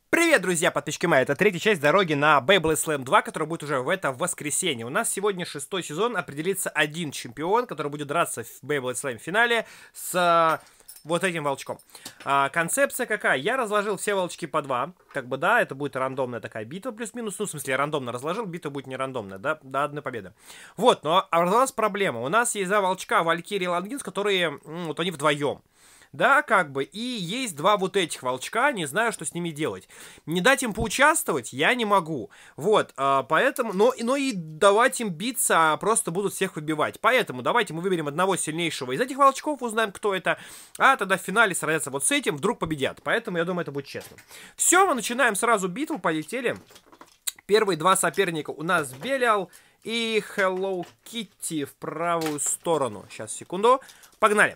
Привет, друзья, подписчики мои, это третья часть дороги на Beyblade Slam 2, которая будет уже в это воскресенье. У нас сегодня шестой сезон, определится один чемпион, который будет драться в Beyblade Slam финале с вот этим волчком. Концепция какая? Я разложил все волчки по два, как бы, да, это будет рандомная такая битва плюс-минус, ну, в смысле, я рандомно разложил, битва будет не рандомная, да, до одной победы. Вот, но у нас проблема, у нас есть два волчка, Валькирия и Лангинс, которые, вот они вдвоем. Да, как бы, и есть два вот этих волчка, не знаю, что с ними делать. Не дать им поучаствовать я не могу. Вот, поэтому, но и давать им биться, просто будут всех выбивать. Поэтому давайте мы выберем одного сильнейшего из этих волчков, узнаем, кто это, а тогда в финале сразятся вот с этим, вдруг победят. Поэтому, я думаю, это будет честно. Все, мы начинаем сразу битву, полетели. Первые два соперника у нас Белиал и Hello Kitty в правую сторону. Сейчас, секунду. Погнали.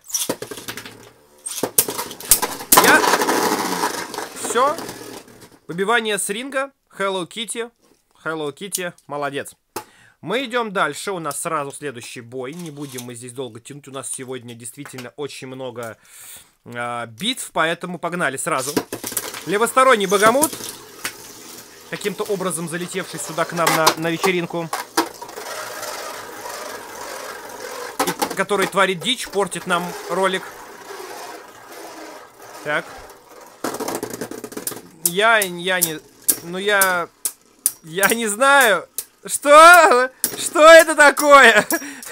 Все. Выбивание с ринга. Hello Kitty. Hello Kitty. Молодец. Мы идем дальше. У нас сразу следующий бой. Не будем мы здесь долго тянуть. У нас сегодня действительно очень много битв. Поэтому погнали сразу. Левосторонний Богомут. Каким-то образом залетевший сюда к нам на вечеринку. И, который творит дичь. Портит нам ролик. Так. Я не знаю. Что это такое?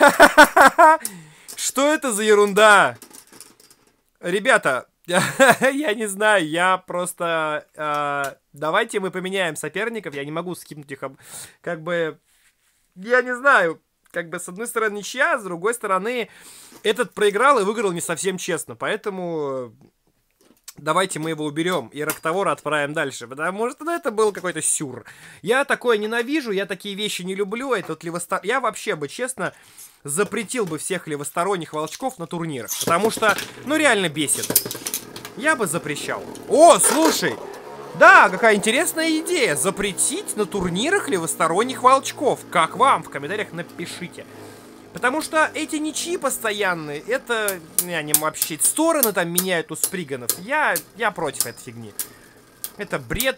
Что это за ерунда? Ребята, я не знаю, я просто... давайте мы поменяем соперников, я не могу скипнуть их, как бы... Я не знаю, как бы с одной стороны ничья, с другой стороны этот проиграл и выиграл не совсем честно, поэтому... Давайте мы его уберем и Роктавора отправим дальше, потому что это был какой-то сюр. Я такое ненавижу, я такие вещи не люблю. Я вообще бы, честно, запретил бы всех левосторонних волчков на турнирах, потому что, ну, реально бесит. Я бы запрещал. О, слушай, да, какая интересная идея. Запретить на турнирах левосторонних волчков. Как вам? В комментариях напишите. Потому что эти ничьи постоянные, это, они вообще стороны там меняют у сприганов. Я против этой фигни. Это бред.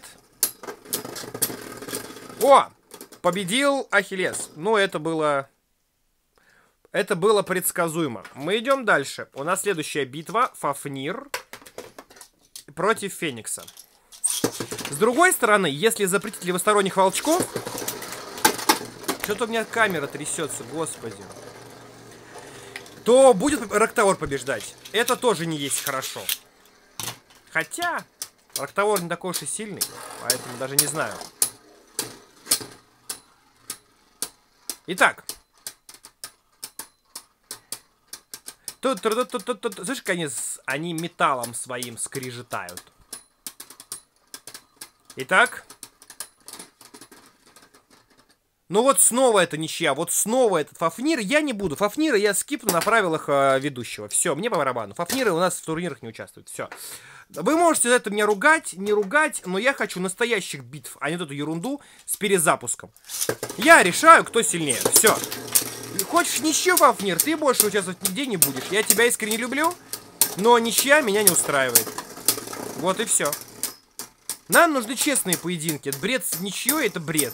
О, победил Ахиллес. Ну, это было предсказуемо. Мы идем дальше. У нас следующая битва. Фафнир против Феникса. С другой стороны, если запретить левосторонних волчков... Что-то у меня камера трясется, господи. То будет Роктавор побеждать. Это тоже не есть хорошо. Хотя, Роктавор не такой уж и сильный, поэтому даже не знаю. Итак. Слышишь, как они металлом своим скрежетают. Итак. Ну вот снова это ничья, вот снова этот Фафнир. Я не буду. Фафнира я скипну на правилах ведущего. Все, мне по барабану. Фафниры у нас в турнирах не участвуют. Все. Вы можете за это меня ругать, не ругать, но я хочу настоящих битв, а не вот эту ерунду с перезапуском. Я решаю, кто сильнее. Все. Хочешь ничью, Фафнир, ты больше участвовать нигде не будешь. Я тебя искренне люблю, но ничья меня не устраивает. Вот и все. Нам нужны честные поединки. Бред с ничьей — это бред.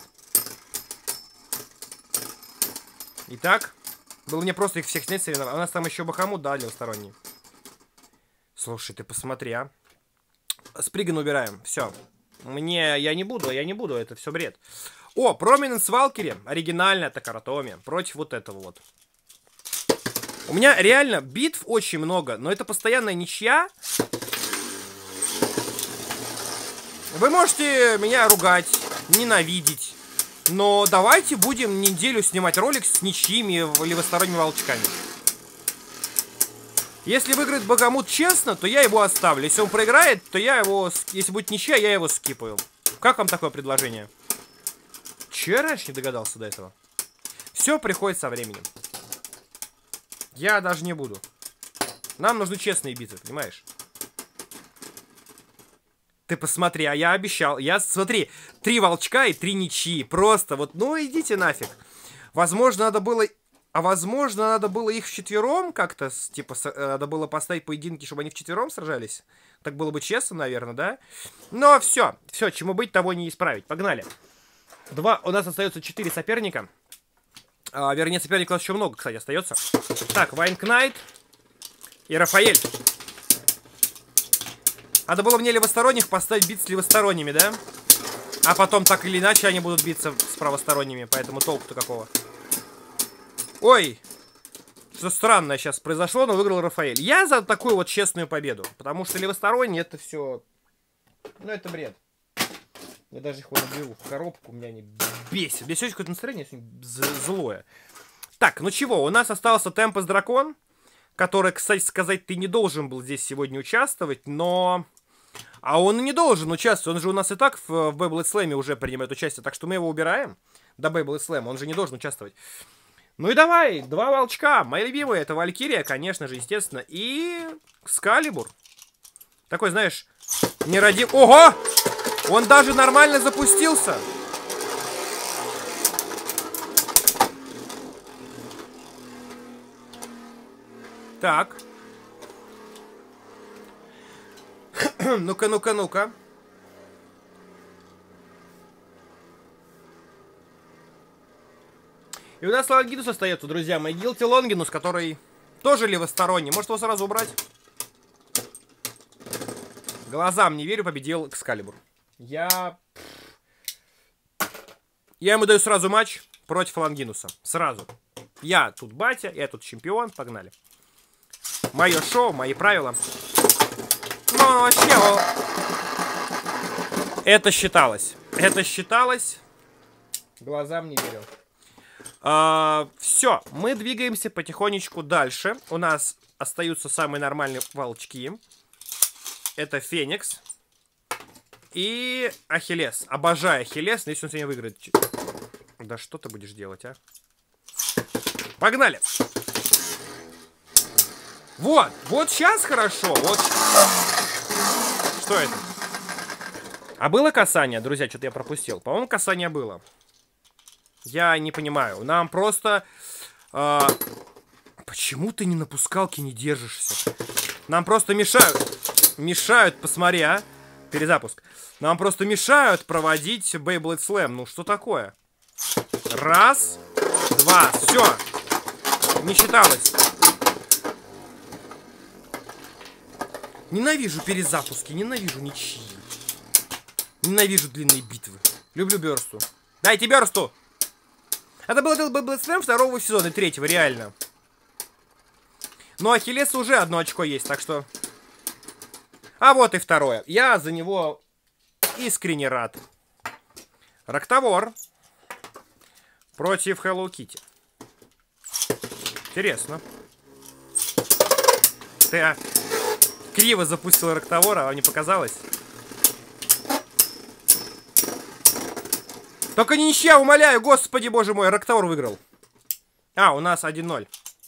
Итак, было мне просто их всех снять соревновать. У нас там еще Бахамут, да, левосторонний. Слушай, ты посмотри, а. Сприган убираем, все. Я не буду, это все бред. О, Проминенс Валкири, оригинальная Такаратоми, против вот этого вот. У меня реально битв очень много, но это постоянная ничья. Вы можете меня ругать, ненавидеть. Но давайте будем неделю снимать ролик с ничьими левосторонними волчками. Если выиграет Богомут честно, то я его оставлю. Если он проиграет, то я его... Если будет ничья, я его скипаю. Как вам такое предложение? Че я раньше не догадался до этого? Все приходит со временем. Я даже не буду. Нам нужны честные битвы, понимаешь? Ты посмотри, а я обещал. Смотри, 3 волчка и 3 ничьи. Просто вот, ну идите нафиг. Возможно, надо было А возможно, надо было их вчетвером как-то, типа, надо было поставить поединки, чтобы они вчетвером сражались. Так было бы честно, наверное, да? Но все, чему быть, того не исправить. Погнали. У нас остается 4 соперника. Вернее, соперников у нас еще много, кстати, остается. Так, Вайнкнайт и Рафаэль. Надо было мне левосторонних поставить биться с левосторонними, да? А потом так или иначе они будут биться с правосторонними, поэтому толку-то какого? Ой! Что странное сейчас произошло, но выиграл Рафаэль. Я за такую вот честную победу. Потому что левосторонний это все... Ну, это бред. Я даже их наберу в коробку, меня они бесит. Мне сегодня какое-то настроение злое. Так, ну чего, у нас остался Темпес Дракон, который, кстати сказать, ты не должен был здесь сегодня участвовать, но... А он и не должен участвовать, он же у нас и так в Beyblade Slam уже принимает участие, так что мы его убираем до Beyblade Slam, он же не должен участвовать. Ну и давай, 2 волчка. Мои любимые, это Валькирия, конечно же, естественно. И Экскалибур. Такой, знаешь, не ради... Ого! Он даже нормально запустился. Так. Ну-ка, ну-ка, ну-ка. И у нас Лонгинус остается, друзья мои. Гилти Лонгинус, который тоже левосторонний. Может его сразу убрать? Глазам не верю, победил Экскалибур. Я ему даю сразу матч против Лонгинуса. Сразу. Я тут батя, я тут чемпион. Погнали. Мое шоу, мои правила. Ну, вообще... Это считалось. Это считалось. Глазам не верю. Все, мы двигаемся потихонечку дальше. У нас остаются самые нормальные волчки. Это Феникс и Ахиллес. Обожаю Ахиллес, но если он сегодня выиграет... Да что ты будешь делать, а? Погнали! Вот сейчас хорошо. Вот. Что это? А было касание, друзья? Что-то я пропустил. По-моему, касание было. Я не понимаю. Нам просто... Почему ты не на пускалке не держишься? Нам просто мешают. Мешают, посмотри, а. Перезапуск. Нам просто мешают проводить Beyblade Slam. Ну, что такое? Раз, два, все. Не считалось. Ненавижу перезапуски, ненавижу ничьи. Ненавижу длинные битвы. Люблю Бёрсту. Дайте Бёрсту! Это был Beyblade Slam 2-го сезона, 3-го, реально. Но Ахиллеса уже 1 очко есть, так что... А вот и 2-е. Я за него искренне рад. Рактавор против Hello Kitty. Интересно. Ты криво запустил Рактавор, а вам не показалось? Только не ничья, умоляю, господи боже мой, Рактавор выиграл. А, у нас 1-0.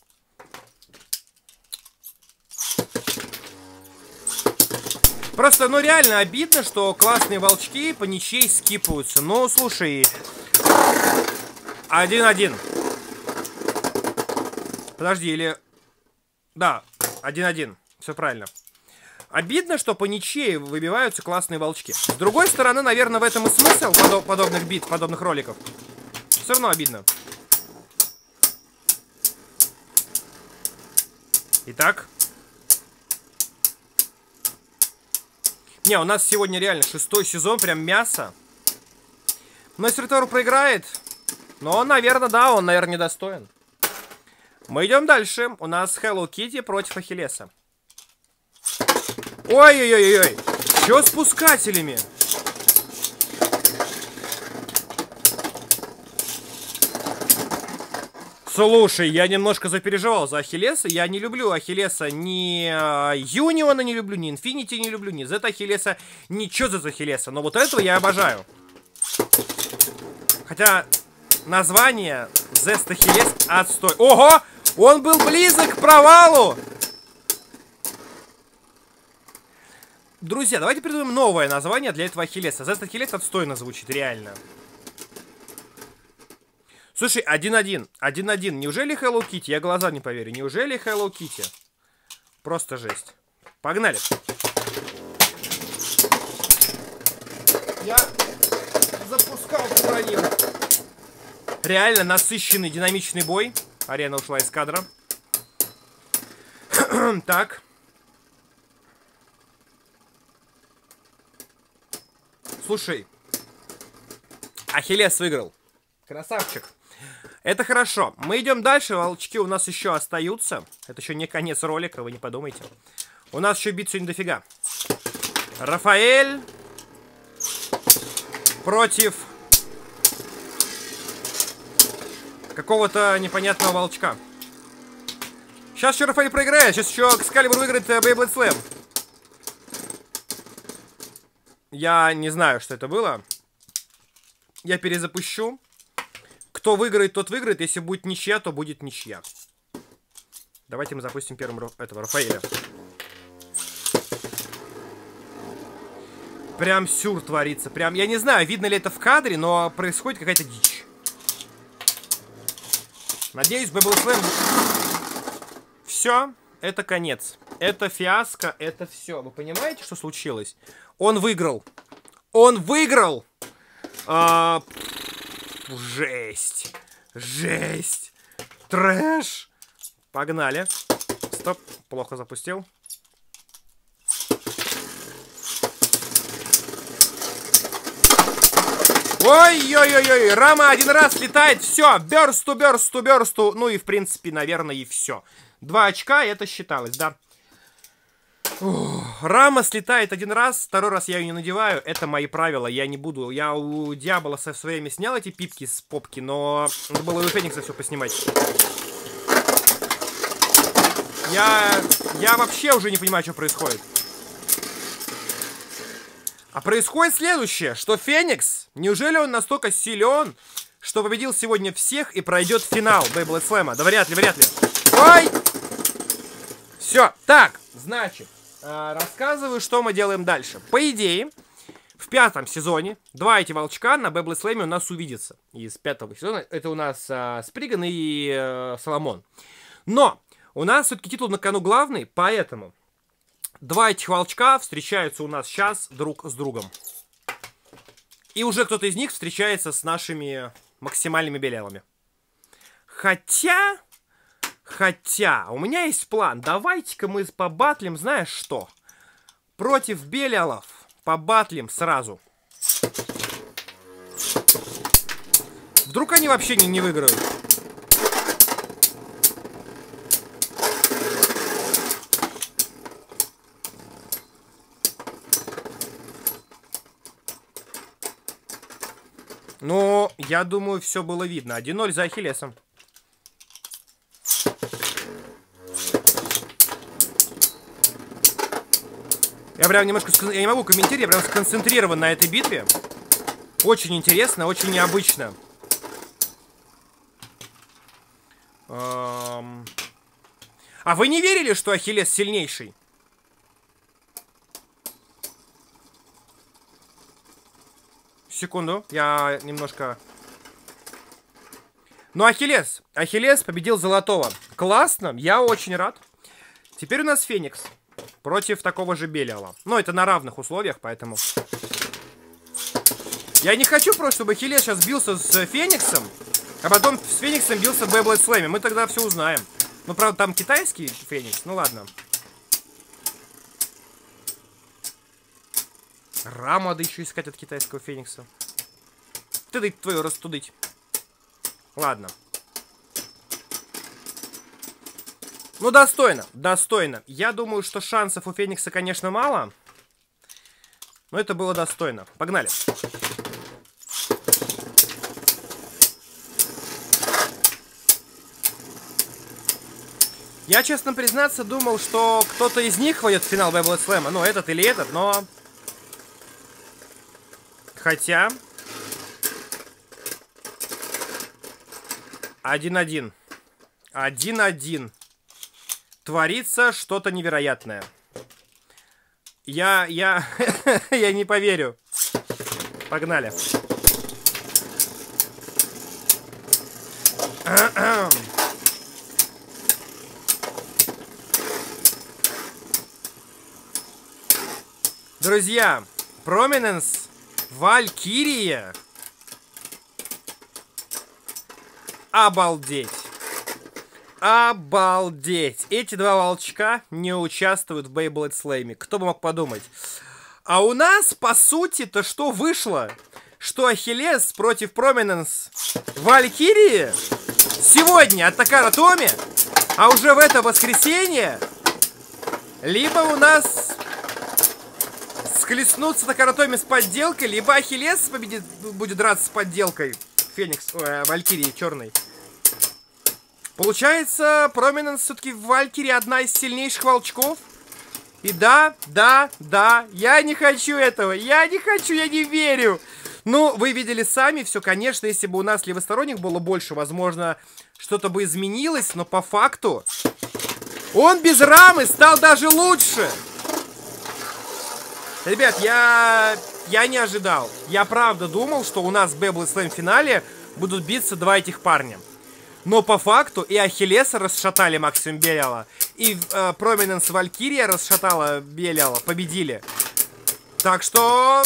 Просто, ну реально обидно, что классные волчки по ничьей скипаются. Ну, слушай. 1-1. Подожди, или... Да, 1-1. Все правильно. Обидно, что по ничьей выбиваются классные волчки. С другой стороны, наверное, в этом и смысл подобных битв, подобных роликов. Все равно обидно. Итак. Не, у нас сегодня реально 6-й сезон, прям мясо. Но если Рактавор проиграет, но он, наверное, да, он, наверное, недостоин. Мы идем дальше. У нас Hello Kitty против Ахиллеса. Ой-ой-ой-ой. Чё с пускателями? Слушай, я немножко запереживал за Ахиллеса. Я не люблю Ахиллеса, ни Юниона не люблю, ни Инфинити не люблю, ни Зет Ахиллеса, ничего за Ахиллеса. Но вот этого я обожаю. Хотя название Зет Ахиллес отстой. Ого! Он был близок к провалу! Друзья, давайте придумаем новое название для этого Ахиллеса. Зет Ахиллес отстойно звучит, реально. Слушай, 1-1. 1-1. Неужели Hello Kitty? Я глаза не поверю. Неужели Hello Kitty? Просто жесть. Погнали. Я запускал хранил. Реально насыщенный, динамичный бой. Арена ушла из кадра. Так. Слушай. Ахиллес выиграл. Красавчик. Это хорошо. Мы идем дальше. Волчки у нас еще остаются. Это еще не конец ролика, вы не подумайте. У нас еще бит сегодня дофига. Рафаэль против какого-то непонятного волчка. Сейчас еще Рафаэль проиграет. Сейчас еще Экскалибур выиграет Beyblade Slam. Я не знаю, что это было. Я перезапущу. Кто выиграет, тот выиграет. Если будет ничья, то будет ничья. Давайте мы запустим первым этого Рафаэля. Прям сюр творится. Прям, я не знаю, видно ли это в кадре, но происходит какая-то дичь. Надеюсь, Beyblade Slam... Все, это конец. Это фиаско, это все. Вы понимаете, что случилось? Он выиграл. Он выиграл! Жесть. Жесть. Трэш. Погнали. Стоп. Плохо запустил. Ой-ой-ой-ой. Рама один раз летает. Все. Бёрсту, бёрсту, бёрсту. Ну и в принципе, наверное, и все. 2 очка, это считалось, да. Рама слетает один раз, второй раз я ее не надеваю. Это мои правила, я не буду. Я у Дьявола со время снял эти пипки с попки, но надо было у Феникса все поснимать. Я вообще уже не понимаю, что происходит. А происходит следующее, что Феникс, неужели он настолько силен, что победил сегодня всех и пройдет финал Beyblade Slam? Да вряд ли, вряд ли. Ой! Все, так, значит... рассказываю, что мы делаем дальше. По идее, в 5-м сезоне 2 эти волчка на Beyblade Slam у нас увидятся. Из 5-го сезона это у нас Сприган и Соломон. Но у нас все-таки титул на кону главный, поэтому 2 этих волчка встречаются у нас сейчас друг с другом. И уже кто-то из них встречается с нашими максимальными белявами. Хотя, у меня есть план. Давайте-ка мы побатлим, знаешь что? Против белялов побатлим сразу. Вдруг они вообще не выиграют. Но я думаю, все было видно. 1-0 за Ахиллесом. Я прям немножко... Я не могу комментировать, я прям сконцентрирован на этой битве. Очень интересно, очень необычно. А вы не верили, что Ахиллес сильнейший? Секунду, я немножко... Ну, Ахиллес победил Золотого. Классно, я очень рад. Теперь у нас Феникс против такого же Белиала. Ну, это на равных условиях, поэтому... Я не хочу просто, чтобы Ахиллес сейчас бился с Фениксом, а потом с Фениксом бился в Beyblade Slam. Мы тогда все узнаем. Ну, правда, там китайский Феникс, ну ладно. Раму надо еще искать от китайского Феникса. Ты дай твою растудыть. Ладно. Ну, достойно, достойно. Я думаю, что шансов у Феникса, конечно, мало. Но это было достойно. Погнали. Я, честно признаться, думал, что кто-то из них войдет в финал Beyblade Slam. Ну, этот или этот, но... Хотя... 1-1. 1-1. Творится что-то невероятное. Я не поверю. Погнали. Друзья, Prominence, Валькирия. Обалдеть. Обалдеть. Эти два волчка не участвуют в Beyblade Slam. Кто бы мог подумать. А у нас, по сути-то, что вышло? Что Ахиллес против Prominence Валькирии сегодня от Такара Томи, а уже в это воскресенье либо у нас схлестнутся Такара Томи с подделкой, либо Ахиллес победит, будет драться с подделкой Феникс, Валькирии черной. Получается, Prominence все-таки в Валькирии одна из сильнейших волчков. И да, я не хочу этого, я не верю. Ну, вы видели сами, все, конечно, если бы у нас левосторонних было больше, возможно, что-то бы изменилось, но по факту он без рамы стал даже лучше. Ребят, я не ожидал. Я правда думал, что у нас в Beyblade Slam финале будут биться два этих парня. Но по факту и Ахиллеса расшатали Максим Беляла, и Prominence Валькирия расшатала Беляла, победили. Так что...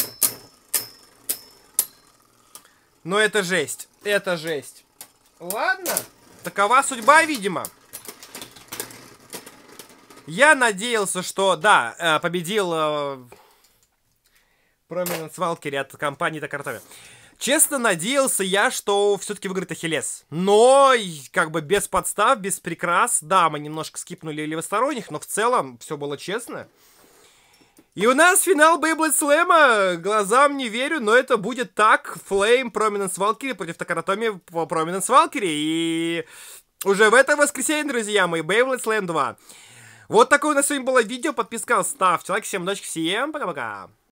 Но это жесть. Это жесть. Ладно. Такова судьба, видимо. Я надеялся, что... Да, победил Prominence Валькирия от компании Такара Томи. Честно, надеялся я, что все-таки выиграет Ахиллес. Но, как бы, без подстав, без прикрас. Да, мы немножко скипнули левосторонних, но в целом все было честно. И у нас финал Beyblade Slam. Глазам не верю, но это будет так. Flame Prominence Valkyrie против Такара Томи Prominence Valkyrie. И уже в это воскресенье, друзья мои, Beyblade Slam 2. Вот такое у нас сегодня было видео. Подписка, ставьте лайк. Всем удачи, всем пока-пока.